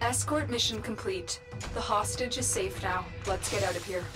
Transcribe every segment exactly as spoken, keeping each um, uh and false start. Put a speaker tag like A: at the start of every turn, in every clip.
A: Escort mission complete. The hostage is safe now. Let's get out of here.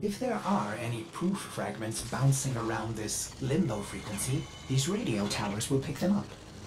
B: If there are any proof fragments bouncing around this limbo frequency, these radio towers will pick them up.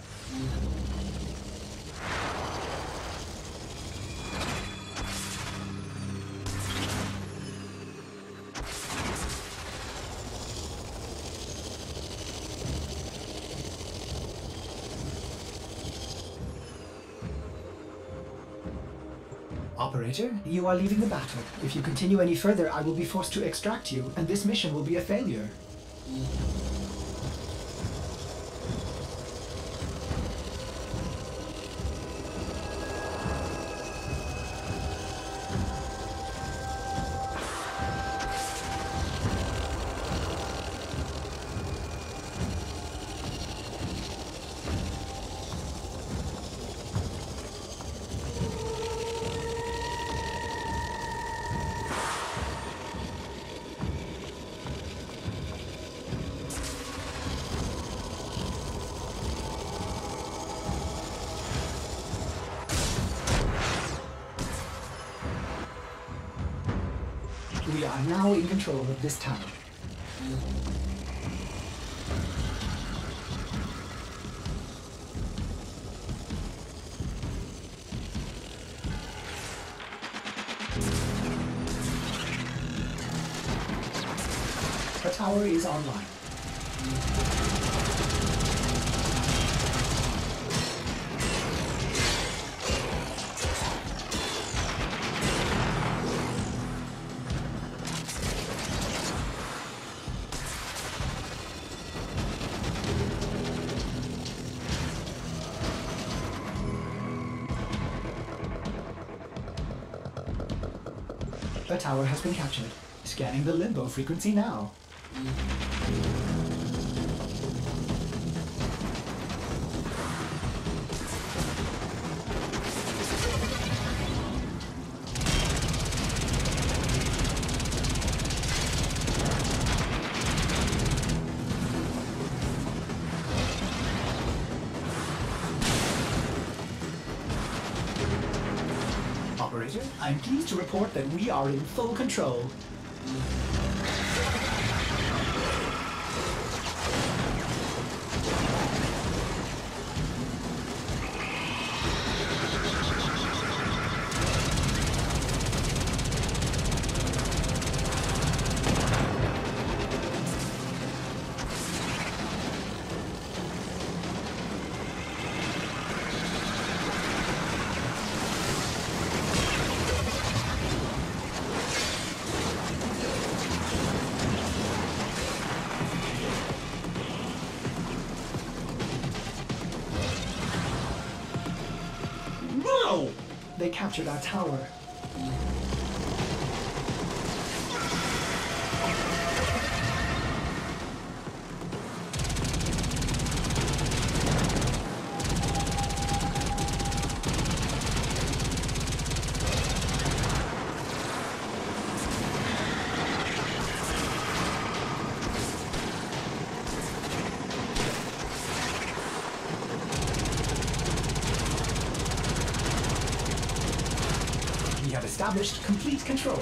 B: Operator, you are leaving the battle. If you continue any further, I will be forced to extract you, and this mission will be a failure. We are now in control of this tower. The tower is online. The tower has been captured. Scanning the limbo frequency now. Operator, I'm pleased to report that we are in full control. No! They captured our tower. We have established complete control.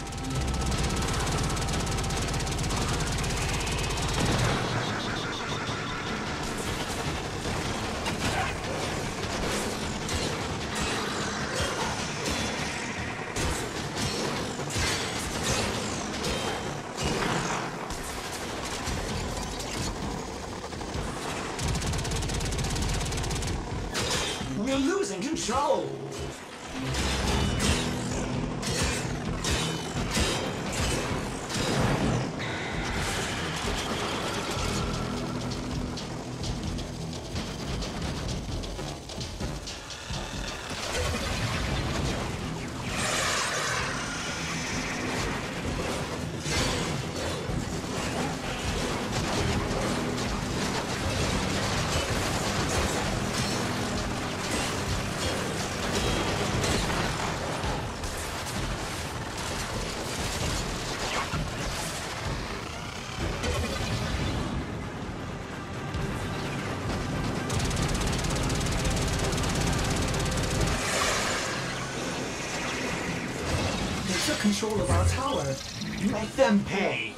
B: We're losing control! They took control of our tower.
C: Make them pay!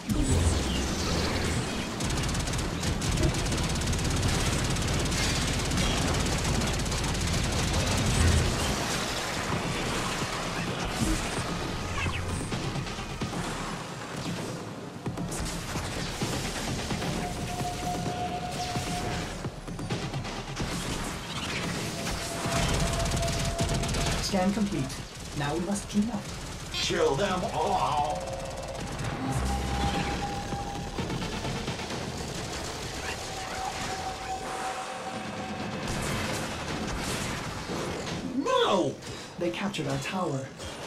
B: Scan complete. Now we must clean up.
C: Kill them all! No!
B: They captured our tower.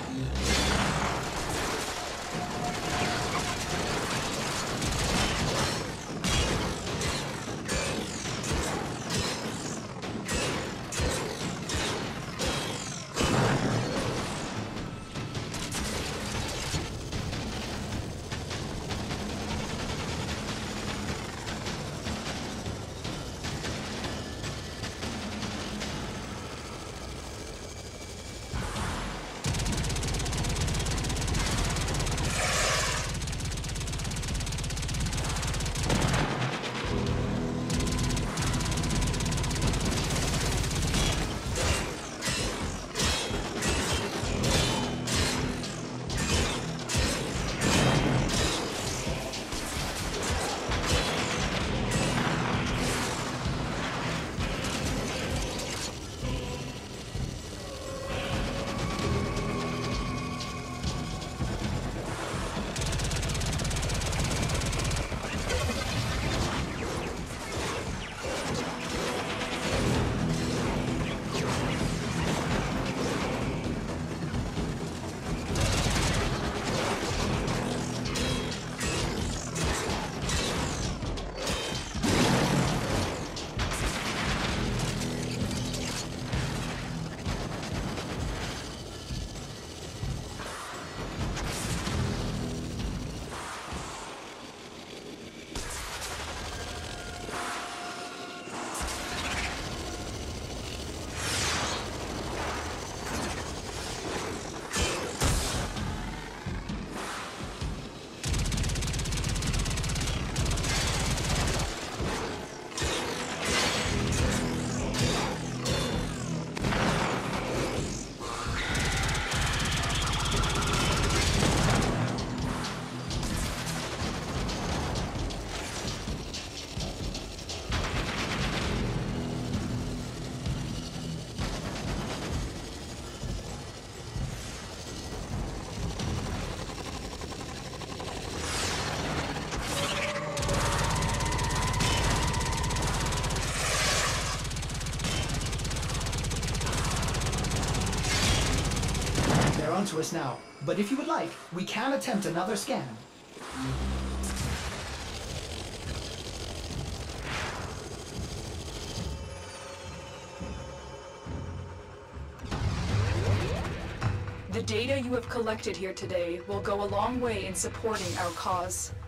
B: To us now, but if you would like, we can attempt another scan.
A: The data you have collected here today will go a long way in supporting our cause.